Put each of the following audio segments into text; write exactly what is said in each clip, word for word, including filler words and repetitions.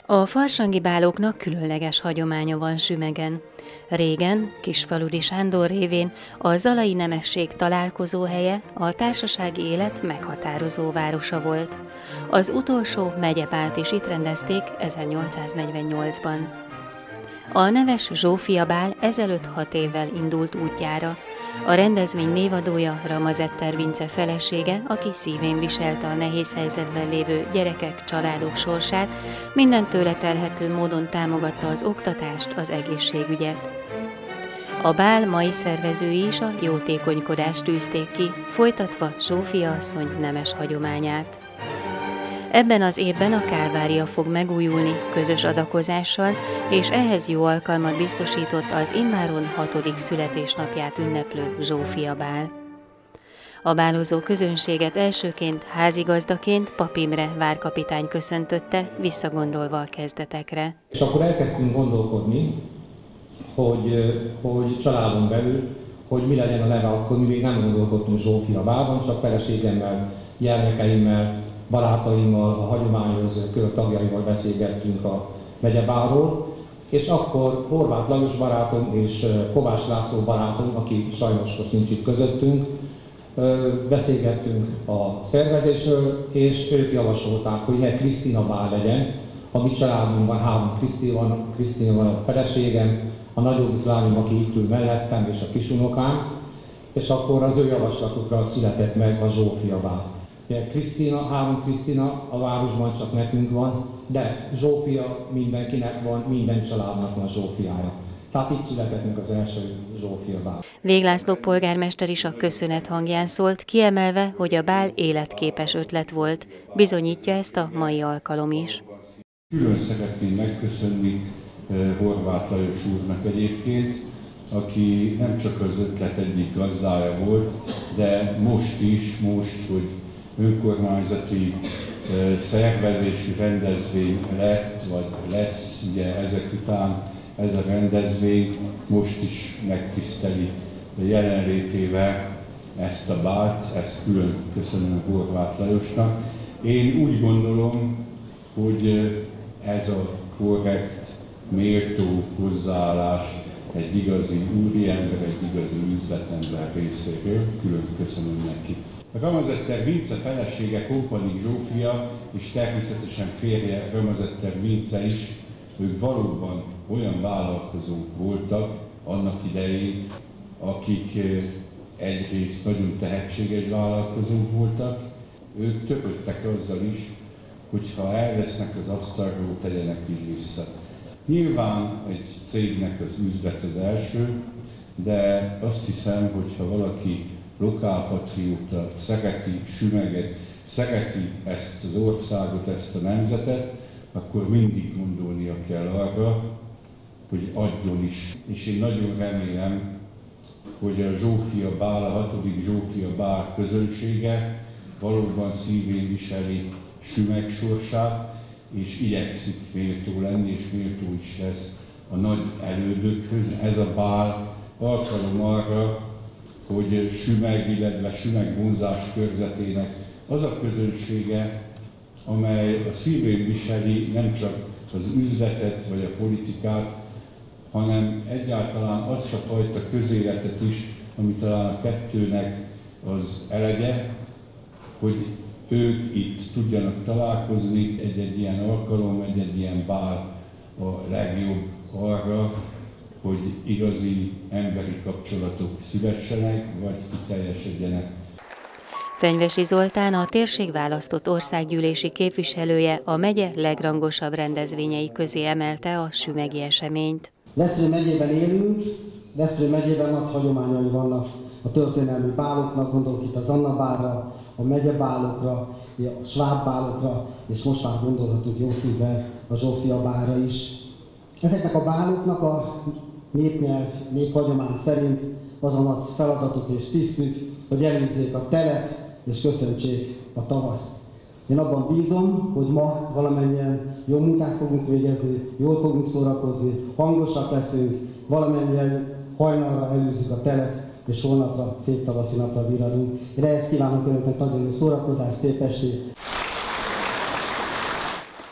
A farsangi báloknak különleges hagyománya van Sümegen. Régen, Kisfaludy Sándor révén a zalai nemesség találkozóhelye, a társasági élet meghatározó városa volt. Az utolsó megyebált is itt rendezték ezernyolcszáznegyvennyolcban. A neves Zsófia bál ezelőtt hat évvel indult útjára. A rendezvény névadója Ramazetter Vince felesége, aki szívén viselte a nehéz helyzetben lévő gyerekek, családok sorsát, minden tőle telhető módon támogatta az oktatást, az egészségügyet. A bál mai szervezői is a jótékonykodást tűzték ki, folytatva Zsófia asszony nemes hagyományát. Ebben az évben a Kálvária fog megújulni közös adakozással, és ehhez jó alkalmat biztosított az immáron hatodik születésnapját ünneplő Zsófia bál. A bálozó közönséget elsőként házigazdaként Pap Imre várkapitány köszöntötte, visszagondolva a kezdetekre. És akkor elkezdtünk gondolkodni, hogy, hogy családon belül, hogy mi legyen a neve, akkor mi még nem gondolkodtunk Zsófia bálban, csak feleségemmel, gyermekeimmel, barátaimmal, a hagyományos kör tagjaival beszélgettünk a megyebálról, és akkor Horváth Lajos barátom és Kovács László barátom, aki sajnos most nincs itt közöttünk, beszélgettünk a szervezésről, és ők javasolták, hogy ne Krisztina bál legyen. A mi családunkban három Krisztina van, Krisztina van a feleségem, a nagyobbik lányom, aki itt ül mellettem, és a kisunokám, és akkor az ő javaslatukra született meg a Zsófia bál. Krisztina, három Krisztina a városban csak nekünk van, de Zsófia mindenkinek van, minden családnak van Zsófiája. Tehát így született meg az első Zsófia bál. Végh László polgármester is a köszönet hangján szólt, kiemelve, hogy a bál életképes ötlet volt. Bizonyítja ezt a mai alkalom is. Külön szeretném megköszönni Horváth Lajos úrnak egyébként, aki nem csak az ötlet egyik gazdája volt, de most is, most, hogy önkormányzati szervezésű rendezvény lett, vagy lesz, ugye ezek után ez a rendezvény most is megtiszteli jelenlétével ezt a bált, ezt külön köszönöm Horváth Lajosnak. Én úgy gondolom, hogy ez a korrekt, méltó hozzáállás egy igazi úriember, egy igazi üzletember részéről, külön köszönöm neki. Ramazetter Vince felesége, Kompanik Zsófia, és természetesen férje Ramazetter Vince is, ők valóban olyan vállalkozók voltak annak idején, akik egyrészt nagyon tehetséges vállalkozók voltak, ők törődtek azzal is, hogy ha elvesznek az asztalról, tegyenek is vissza. Nyilván egy cégnek az üzlet az első, de azt hiszem, hogy ha valaki lokálpatrióta, szereti Sümeget, szereti ezt az országot, ezt a nemzetet, akkor mindig gondolnia kell arra, hogy adjon is. És én nagyon remélem, hogy a Zsófia bál, a hatodik Zsófia bál közönsége valóban szívén viseli Sümeg sorsát, és igyekszik méltó lenni, és méltó is lesz a nagy elődökhöz. Ez a bál alkalom arra, hogy Sümeg, illetve Sümeg vonzás körzetének az a közönsége, amely a szívén viseli nem csak az üzletet vagy a politikát, hanem egyáltalán azt a fajta közéletet is, ami talán a kettőnek az elege, hogy ők itt tudjanak találkozni, egy-egy ilyen alkalom, egy-egy ilyen bál a legjobb arra, hogy igazi emberi kapcsolatok szülessenek, vagy kiteljesedjenek. Fenyvesi Zoltán, a térség választott országgyűlési képviselője, a megye legrangosabb rendezvényei közé emelte a sümegi eseményt. Veszprém megyében élünk, Veszprém megyében nagy hagyományai vannak a történelmi báloknak, gondolok itt az Anna bálra, a megyebálokra, a sváb bálokra, és most már gondolhatunk jó szívvel a Zsófia bálra is. Ezeknek a báloknak a népnyelv, néphagyomány szerint az a nagy feladatuk és tisztük, hogy előzzék a telet és köszöntsék a tavaszt. Én abban bízom, hogy ma valamennyien jó munkát fogunk végezni, jól fogunk szórakozni, hangosak leszünk, valamennyien hajnalra előzzük a telet, és holnapra szép tavaszi napra viradunk. Én ehhez kívánok önöknek nagyon jó szórakozást, szép estét!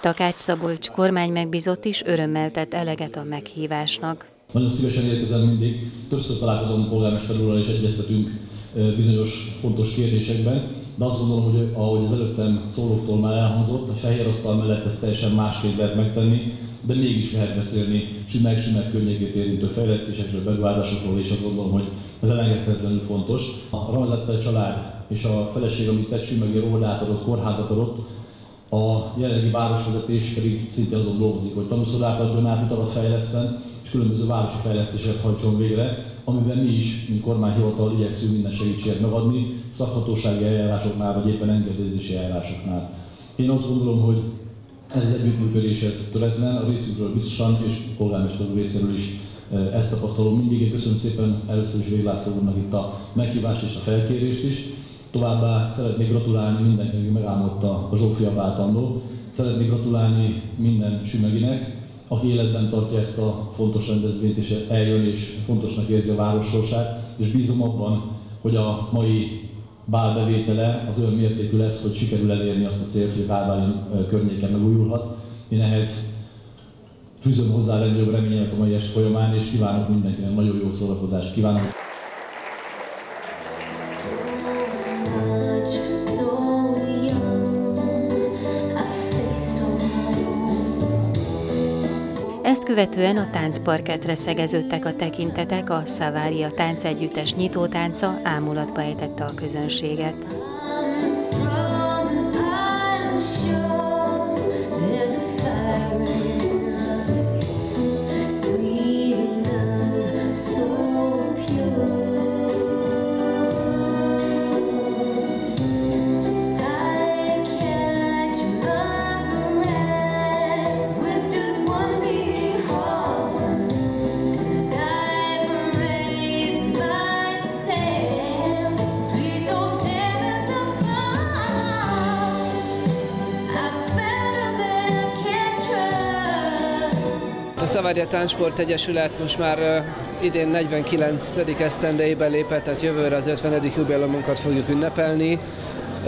Takács Szabolcs kormánymegbízott is örömmel tett eleget a meghívásnak. Nagyon szívesen érkezem mindig, többször találkozom polgármester úrral és egyeztetünk bizonyos fontos kérdésekben, de azt gondolom, hogy ahogy az előttem szólóktól már elhangzott, a fehér asztal mellett ezt teljesen másképp lehet megtenni, de mégis lehet beszélni Sümeg, Sümeg környékét érintő fejlesztésekről, beruházásokról, és azt gondolom, hogy ez elengedhetetlenül fontos. A Ramazattai család és a feleség, amit tett Sümegért óvodát adott, kórházat adott, a jelenlegi városvezetés pedig szintén azon dolgozik, hogy tanúszodákat, Donátutavat fejleszten, és különböző városi fejlesztéseket hajtson végre, amiben mi is, mint kormányhivatal igyekszünk minden segítséget megadni, szakhatósági eljárásoknál, vagy éppen engedélyezési eljárásoknál. Én azt gondolom, hogy ez az együttműködés ez töretlen, a részünkről biztosan, és a polgármester úr részéről is ezt tapasztalom mindig. Én köszönöm szépen először is Végh László úrnak itt a meghívást és a felkérést is. Továbbá szeretnék gratulálni mindenkinek, aki megálmodta a Zsófia váltandó. Szeretnék gratulálni minden sümeginek, aki életben tartja ezt a fontos rendezvényt, és eljön és fontosnak érzi a város sorsát, és bízom abban, hogy a mai bál bevétele az olyan mértékű lesz, hogy sikerül elérni azt a célt, hogy a Kálvári környéken megújulhat. Én ehhez fűzöm hozzá legnagyobb reményemet a mai est folyamán, és kívánok mindenkinek nagyon jó szórakozást. Kívánok! Ezt követően a táncparkettre szegeződtek a tekintetek, a Savaria táncegyüttes nyitótánca ámulatba ejtette a közönséget. A Savaria Táncsport Egyesület most már uh, idén negyvenkilencedik esztendejébe lépett, tehát jövőre az ötvenedik jubileumunkat fogjuk ünnepelni. Uh,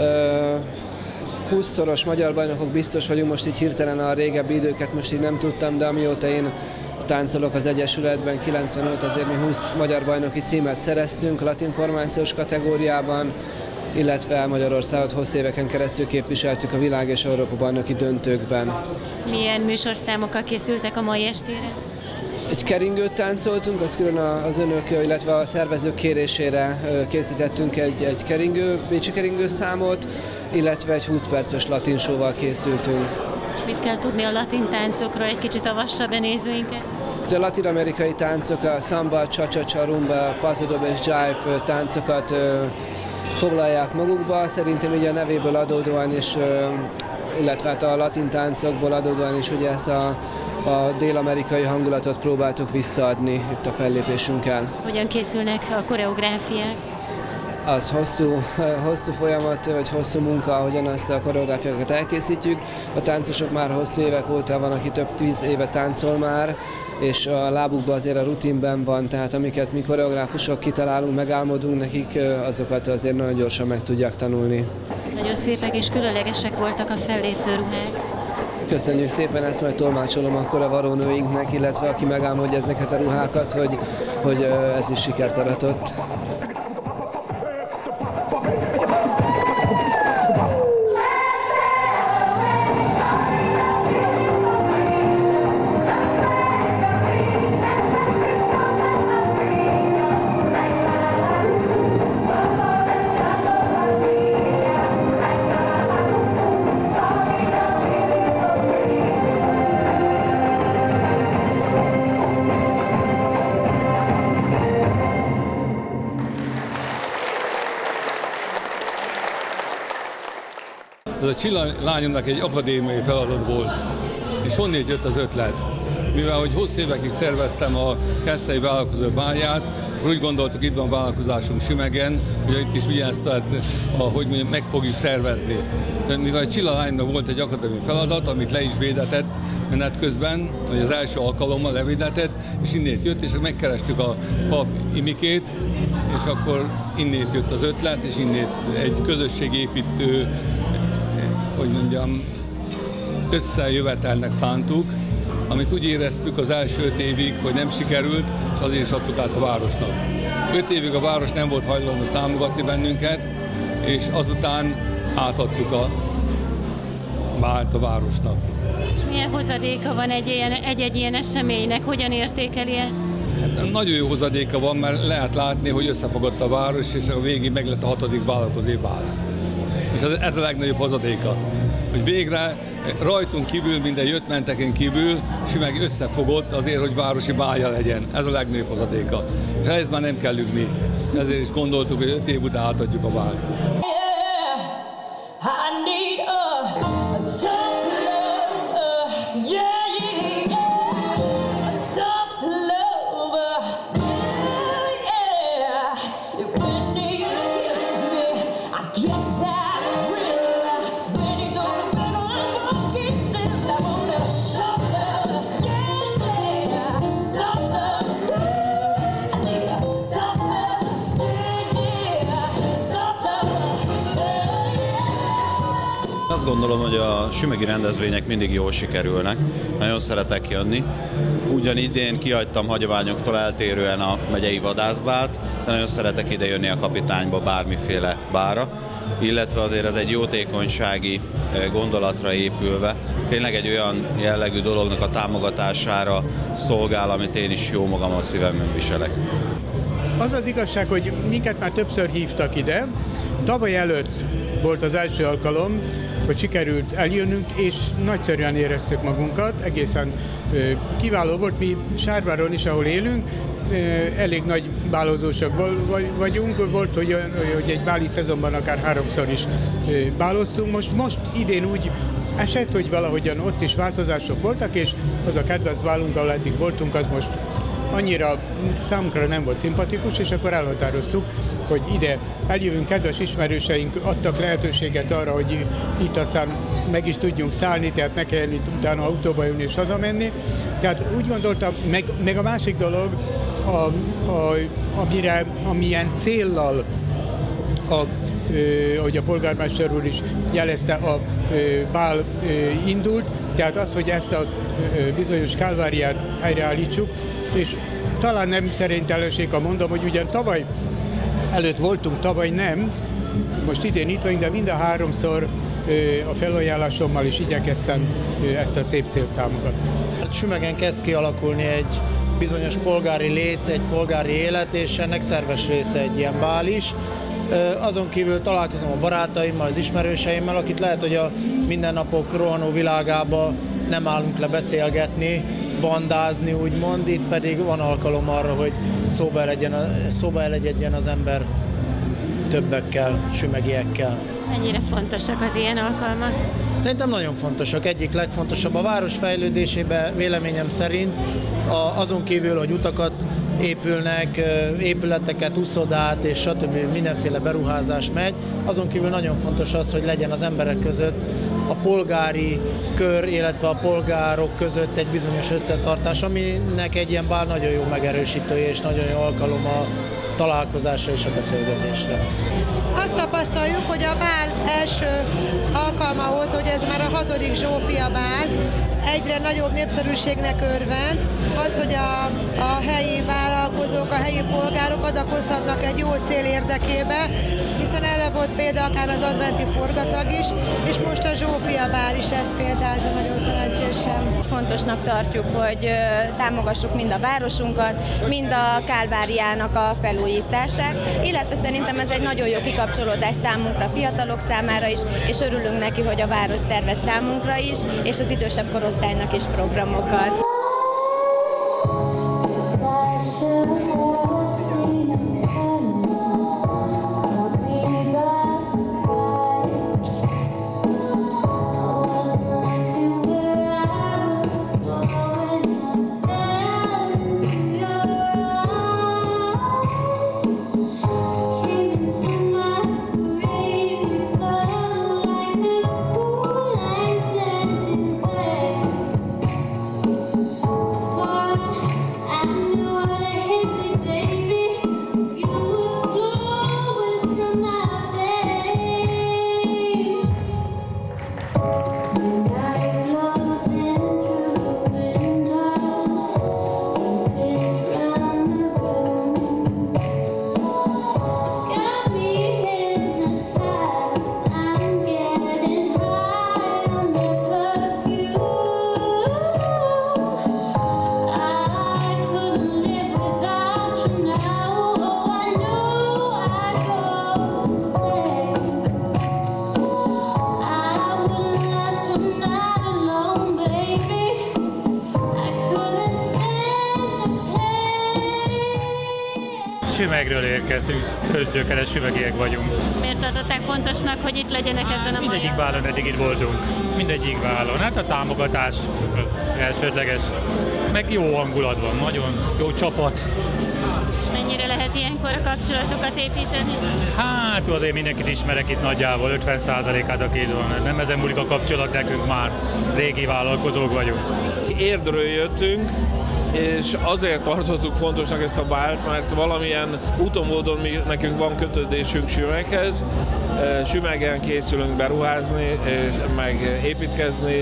húszszoros magyar bajnokok biztos vagyunk, most így hirtelen a régebbi időket most így nem tudtam, de amióta én táncolok az Egyesületben, kilencvenöt azért mi húsz magyar bajnoki címet szereztünk latinformációs kategóriában, illetve Magyarországot hosszú éveken keresztül képviseltük a világ és Európa bajnoki döntőkben. Milyen műsorszámokkal készültek a mai estére? Egy keringőt táncoltunk, azt külön az önök, illetve a szervezők kérésére készítettünk egy, egy keringő, bécsi keringő számot, illetve egy húsz perces latin showval készültünk. Mit kell tudni a latin táncokról, egy kicsit avassa be nézőinket? A latin-amerikai táncok, a samba, cha-cha-cha, rumba, paso doble és jive táncokat foglalják magukba, szerintem így a nevéből adódóan is, illetve a latin táncokból adódóan is ugye ezt a, a dél-amerikai hangulatot próbáltuk visszaadni itt a fellépésünkkel. Hogyan készülnek a koreográfiák? Az hosszú, hosszú folyamat, vagy hosszú munka, ahogyan azt a koreográfiákat elkészítjük. A táncosok már hosszú évek óta van, aki több tíz éve táncol már, és a lábukban azért a rutinben van, tehát amiket mi koreográfusok kitalálunk, megálmodunk nekik, azokat azért nagyon gyorsan meg tudják tanulni. Nagyon szépek és különlegesek voltak a fellépő ruhák. Köszönjük szépen, ezt majd tolmácsolom akkor a varónőinknek, illetve aki megálmodja ezeket a ruhákat, hogy, hogy ez is sikert aratott. Ez a Csilla lányomnak egy akadémiai feladat volt, és honnét jött az ötlet. Mivel hogy hosszú évekig szerveztem a Keszthelyi Vállalkozó Bálját, úgy gondoltuk, itt van vállalkozásunk Sümegen, hogy itt is ugyanezt, hogy mondjam, meg fogjuk szervezni. De mivel Csilla lányomnak volt egy akadémiai feladat, amit le is védetett menet közben, hogy az első alkalommal levédetett, és innét jött, és megkerestük a pap Imikét, és akkor innét jött az ötlet, és innét egy közösségépítő, hogy mondjam, összejövetelnek szántuk, amit úgy éreztük az első öt évig, hogy nem sikerült, és azért is adtuk át a városnak. Öt évig a város nem volt hajlandó támogatni bennünket, és azután átadtuk a vált a városnak. És milyen hozadéka van egy ilyen, egy-egy ilyen eseménynek? Hogyan értékeli ezt? Hát nagyon jó hozadéka van, mert lehet látni, hogy összefogott a város, és a végén meg lett a hatodik vállalkozói bál. És ez a legnagyobb hozadéka, hogy végre rajtunk kívül, minden jött-menteken kívül, Sümeg összefogott azért, hogy városi bálja legyen. Ez a legnagyobb hozadéka. És ehhez már nem kell lükni. És ezért is gondoltuk, hogy öt év után átadjuk a vált. Azt gondolom, hogy a sümegi rendezvények mindig jól sikerülnek, nagyon szeretek jönni. Ugyan idén kihagytam hagyományoktól eltérően a megyei vadászbált, de nagyon szeretek ide jönni a Kapitányba bármiféle bára, illetve azért ez egy jótékonysági gondolatra épülve, tényleg egy olyan jellegű dolognak a támogatására szolgál, amit én is jó magam a szívemben viselek. Az az igazság, hogy minket már többször hívtak ide, tavaly előtt volt az első alkalom, hogy sikerült eljönnünk, és nagyszerűen éreztük magunkat, egészen kiváló volt. Mi Sárváron is, ahol élünk, elég nagy bálozósak vagyunk, volt, hogy, hogy egy báli szezonban akár háromszor is báloztunk. Most, most idén úgy esett, hogy valahogyan ott is változások voltak, és az a kedvenc bálunk, ahol eddig voltunk, az most annyira számunkra nem volt szimpatikus, és akkor elhatároztuk, hogy ide eljövünk, kedves ismerőseink adtak lehetőséget arra, hogy itt aztán meg is tudjunk szállni, tehát ne kelljen itt utána autóba jönni és hazamenni. Tehát úgy gondoltam, meg, meg a másik dolog, a, a, amire, amilyen céllal, a, ö, ahogy a polgármester úr is jelezte, a ö, bál ö, indult, tehát az, hogy ezt a ö, bizonyos kálváriát helyreállítsuk, és talán nem szerénytelenség, ha mondom, hogy ugyan tavaly előtt voltunk, tavaly nem, most idén itt vagyunk, de mind a háromszor a felajánlásommal is igyekeztem ezt a szép célt támogatni. Sümegen kezd kialakulni egy bizonyos polgári lét, egy polgári élet, és ennek szerves része egy ilyen bál is. Azon kívül találkozom a barátaimmal, az ismerőseimmel, akit lehet, hogy a mindennapok rohanó világába nem állunk le beszélgetni, bandázni, úgymond, itt pedig van alkalom arra, hogy szóba elegyen, szóba elegyen az ember többekkel, sümegiekkel. Mennyire fontosak az ilyen alkalmak? Szerintem nagyon fontosak. Egyik legfontosabb a város fejlődésében véleményem szerint, a, azon kívül, hogy utakat épülnek, épületeket, uszodát és stb. Mindenféle beruházás megy. Azon kívül nagyon fontos az, hogy legyen az emberek között a polgári kör, illetve a polgárok között egy bizonyos összetartás, aminek egy ilyen bál nagyon jó megerősítője és nagyon jó alkalom a találkozásra és a beszélgetésre. Azt tapasztaljuk, hogy a bál első alkalma volt, hogy ez már a hatodik Zsófia bál, egyre nagyobb népszerűségnek örvend. Az, hogy a, a helyi vállalkozók, a helyi polgárok adakozhatnak egy jó cél érdekébe, hiszen erre volt példa akár az adventi forgatag is, és most a Zsófia bál is ezt példázza nagyon szerencsésen. Fontosnak tartjuk, hogy támogassuk mind a városunkat, mind a Kálváriának a felújítását, illetve szerintem ez egy nagyon jó kikapcsolódás számunkra, a fiatalok számára is, és örülünk neki, hogy a város szervez számunkra is, és az idősebb korosztálynak is programokat. I knew what I hit. Sümegről érkeztünk, ősgyökeres sümegiek vagyunk. Miért tartották fontosnak, hogy itt legyenek hát, ezen a mindegyik bálon eddig itt voltunk. Mindegyik bálon. Hát a támogatás az elsődleges. Meg jó hangulat van, nagyon jó csapat. És mennyire lehet ilyenkor a kapcsolatokat építeni? Hát azért mindenkit ismerek itt nagyjából, ötven százalékát aki itt van. Nem ezen múlik a kapcsolat, nekünk már régi vállalkozók vagyunk. Érdről jöttünk, és azért tartottuk fontosnak ezt a bált, mert valamilyen úton módon mi, nekünk van kötődésünk Sümeghez. Sümegen készülünk beruházni, meg építkezni,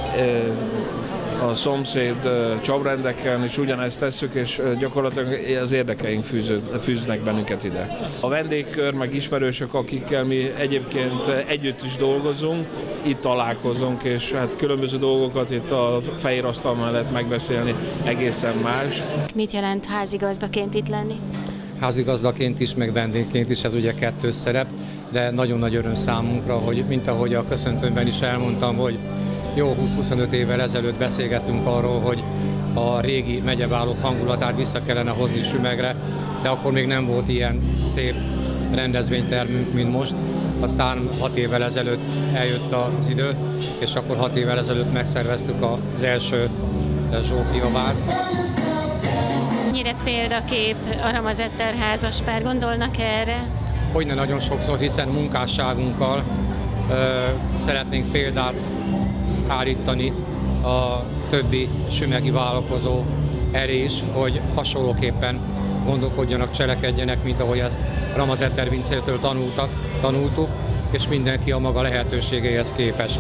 a szomszéd csabrendekkel is ugyanezt tesszük, és gyakorlatilag az érdekeink fűznek bennünket ide. A vendégkör, meg ismerősök, akikkel mi egyébként együtt is dolgozunk, itt találkozunk, és hát különböző dolgokat itt a fehér asztal mellett megbeszélni egészen más. Mit jelent házigazdaként itt lenni? Házigazdaként is, meg vendégként is, ez ugye kettős szerep, de nagyon nagy öröm számunkra, hogy mint ahogy a köszöntőmben is elmondtam, hogy jó húsz-huszonöt évvel ezelőtt beszélgettünk arról, hogy a régi megyebálók hangulatát vissza kellene hozni Sümegre, de akkor még nem volt ilyen szép rendezvénytermünk, mint most. Aztán hat évvel ezelőtt eljött az idő, és akkor hat évvel ezelőtt megszerveztük az első Zsófia bált. Mennyire példakép a Ramazetter házaspár, gondolnak erre? Hogyne nagyon sokszor, hiszen munkásságunkkal ö, szeretnénk példát állítani a többi sümegi vállalkozó elé is, hogy hasonlóképpen gondolkodjanak, cselekedjenek, mint ahogy ezt Ramazetter Vincétől tanultak, tanultuk, és mindenki a maga lehetőségeihez képest.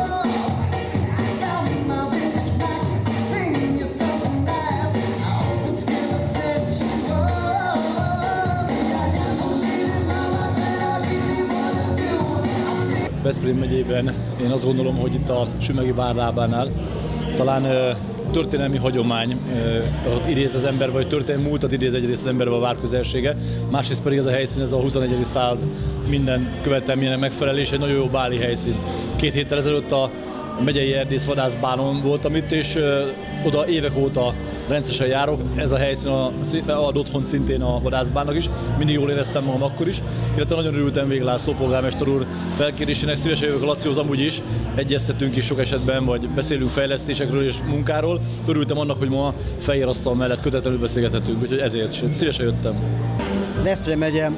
Veszprém megyében én azt gondolom, hogy itt a Sümegi várlábánál talán ö, történelmi hagyomány ö, idéz az ember, vagy történelmi múltat idéz egyrészt az ember a vár közelsége, másrészt pedig ez a helyszín, ez a huszonegyedik század minden követelménynek megfelel, és egy nagyon jó báli helyszín. Két héttel ezelőtt a megyei erdész vadászbánon voltam itt, és ö, oda évek óta rendszeresen járok. Ez a helyszín ad otthon szintén a vadászbánnak is. Mindig jól éreztem magam akkor is. Illetve nagyon örültem Vég László polgármester úr felkérésének. Szívesen jövök a Lacihoz amúgy is. Egyeztetünk is sok esetben, vagy beszélünk fejlesztésekről és munkáról. Örültem annak, hogy ma fehér asztal mellett kötetlenül beszélgethetünk, úgyhogy ezért szívesen jöttem. Veszprém megye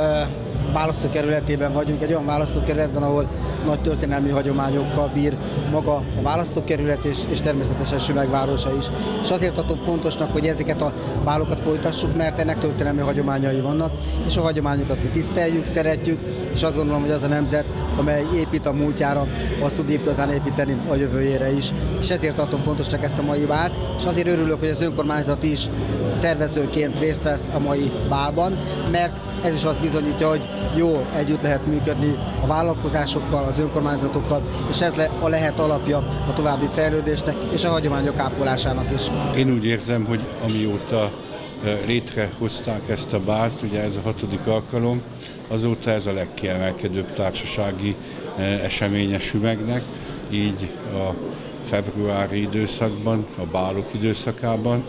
választókerületében vagyunk, egy olyan választókerületben, ahol nagy történelmi hagyományokkal bír maga a választókerület, és, és természetesen Sümeg városa is. És azért tartom fontosnak, hogy ezeket a bálokat folytassuk, mert ennek történelmi hagyományai vannak, és a hagyományokat mi tiszteljük, szeretjük, és azt gondolom, hogy az a nemzet, amely épít a múltjára, azt tud igazán építeni a jövőjére is. És ezért tartom fontosnak ezt a mai bált, és azért örülök, hogy az önkormányzat is szervezőként részt vesz a mai bálban, mert ez is azt bizonyítja, hogy jó együtt lehet működni a vállalkozásokkal, az önkormányzatokkal, és ez le, a lehet alapja a további fejlődésnek és a hagyományok ápolásának is. Én úgy érzem, hogy amióta létrehozták ezt a bált, ugye ez a hatodik alkalom, azóta ez a legkiemelkedőbb társasági eseménye Sümegnek, így a februári időszakban, a bálok időszakában.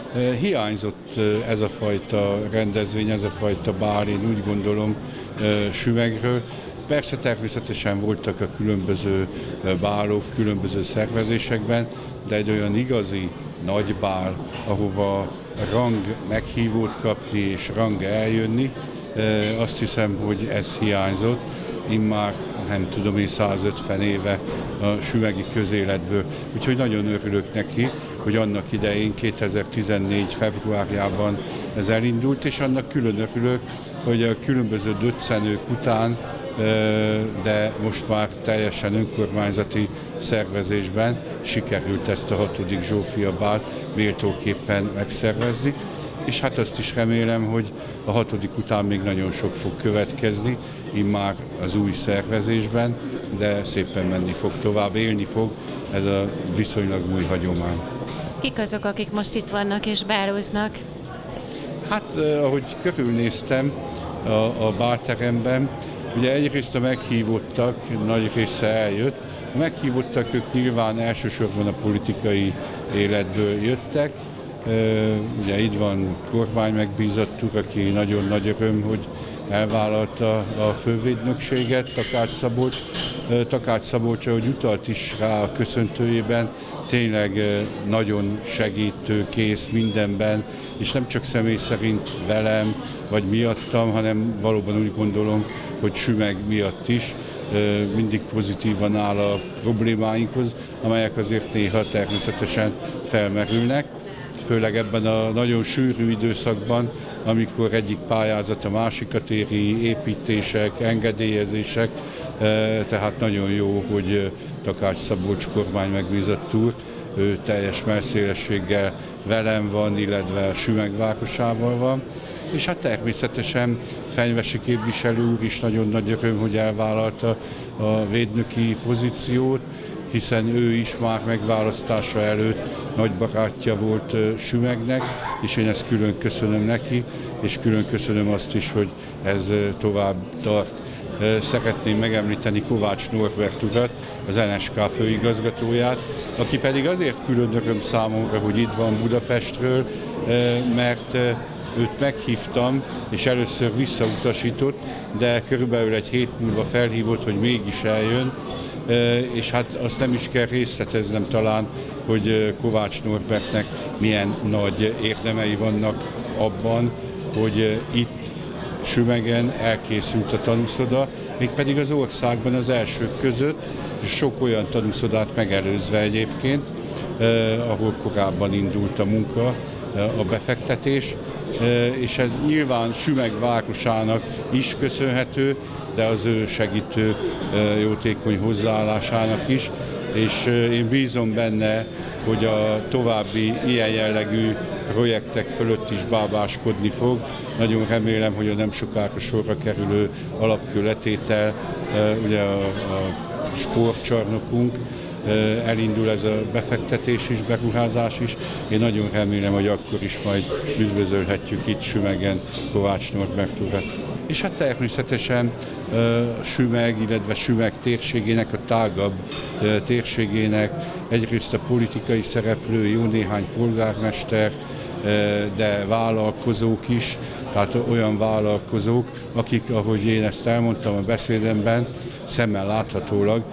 Hiányzott ez a fajta rendezvény, ez a fajta bál, én úgy gondolom Sümegről. Persze természetesen voltak a különböző bálok, különböző szervezésekben, de egy olyan igazi nagy bál, ahova rang meghívót kapni és rang eljönni, azt hiszem, hogy ez hiányzott. Immár nem tudom én százötven éve a sümegi közéletből, úgyhogy nagyon örülök neki, hogy annak idején kétezer-tizennégy februárjában ez elindult, és annak külön örülök, hogy a különböző döccenők után, de most már teljesen önkormányzati szervezésben sikerült ezt a hatodik Zsófia bált méltóképpen megszervezni, és hát azt is remélem, hogy a hatodik után még nagyon sok fog következni, immár az új szervezésben, de szépen menni fog, tovább élni fog ez a viszonylag új hagyomány. Kik azok, akik most itt vannak és bálóznak? Hát, ahogy körülnéztem a, a bálteremben, ugye egyrészt a meghívottak nagy része eljött, a meghívottak ők nyilván elsősorban a politikai életből jöttek, Ugye itt van kormány megbízott úr, aki nagyon nagy öröm, hogy elvállalta a fővédnökséget, Takács Szabolcs. Takács Szabolcs, ahogy utalt is rá a köszöntőjében, tényleg nagyon segítő, kész mindenben, és nem csak személy szerint velem, vagy miattam, hanem valóban úgy gondolom, hogy Sümeg miatt is mindig pozitívan áll a problémáinkhoz, amelyek azért néha természetesen felmerülnek. Főleg ebben a nagyon sűrű időszakban, amikor egyik pályázat a másikat éri, építések, engedélyezések, tehát nagyon jó, hogy Takács Szabolcs kormány megbízott úr, ő teljes mellszélességgel velem van, illetve Sümeg városával van. És hát természetesen Fenyvesi képviselő úr is nagyon nagy öröm, hogy elvállalta a védnöki pozíciót, hiszen ő is már megválasztása előtt nagy barátja volt Sümegnek, és én ezt külön köszönöm neki, és külön köszönöm azt is, hogy ez tovább tart. Szeretném megemlíteni Kovács Norbert urat, az en es ká főigazgatóját, aki pedig azért külön öröm számomra, hogy itt van Budapestről, mert őt meghívtam, és először visszautasított, de körülbelül egy hét múlva felhívott, hogy mégis eljön, és hát azt nem is kell részleteznem talán, hogy Kovács Norbertnek milyen nagy érdemei vannak abban, hogy itt Sümegen elkészült a tanúszoda, mégpedig az országban az elsők között, sok olyan tanúszodát megelőzve egyébként, ahol korábban indult a munka, a befektetés, és ez nyilván Sümeg városának is köszönhető, de az ő segítő jótékony hozzáállásának is, és én bízom benne, hogy a további ilyen jellegű projektek fölött is bábáskodni fog. Nagyon remélem, hogy a nem sokára sorra kerülő alapkőletétel, ugye a, a sportcsarnokunk, elindul ez a befektetés is, beruházás is. Én nagyon remélem, hogy akkor is majd üdvözölhetjük itt Sümegen Kovács Norbert urat. És hát természetesen Sümeg, illetve Sümeg térségének, a tágabb térségének egyrészt a politikai szereplő, jó néhány polgármester, de vállalkozók is, tehát olyan vállalkozók, akik, ahogy én ezt elmondtam a beszédemben, szemmel láthatólag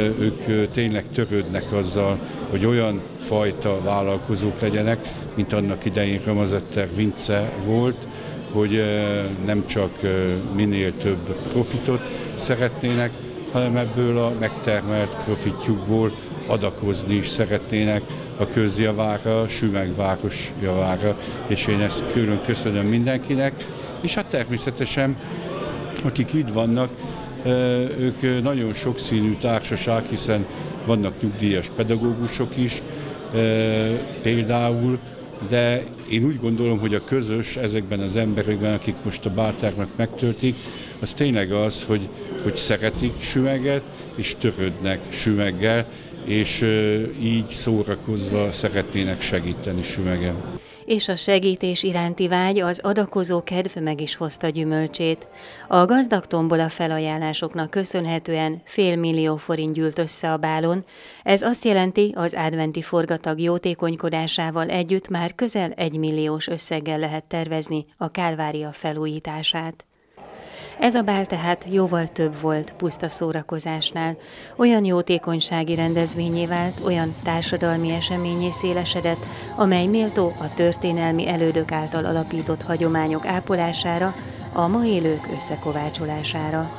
ők tényleg törődnek azzal, hogy olyan fajta vállalkozók legyenek, mint annak idején Ramazetter Vince volt, hogy nem csak minél több profitot szeretnének, hanem ebből a megtermelt profitjukból adakozni is szeretnének a közjavára, Sümeg város javára, és én ezt külön köszönöm mindenkinek, és hát természetesen, akik itt vannak, ők nagyon sokszínű társaság, hiszen vannak nyugdíjas pedagógusok is például, de én úgy gondolom, hogy a közös ezekben az emberekben, akik most a báltárnak megtöltik, az tényleg az, hogy, hogy szeretik Sümeget, és törődnek Sümeggel, és így szórakozva szeretnének segíteni Sümegen. És a segítés iránti vágy, az adakozó kedv meg is hozta gyümölcsét. A gazdag tombola felajánlásoknak köszönhetően fél millió forint gyűlt össze a bálon. Ez azt jelenti, az adventi forgatag jótékonykodásával együtt már közel egymilliós összeggel lehet tervezni a Kálvária felújítását. Ez a bál tehát jóval több volt puszta szórakozásnál. Olyan jótékonysági rendezvényé vált, olyan társadalmi eseményé szélesedett, amely méltó a történelmi elődök által alapított hagyományok ápolására, a ma élők összekovácsolására.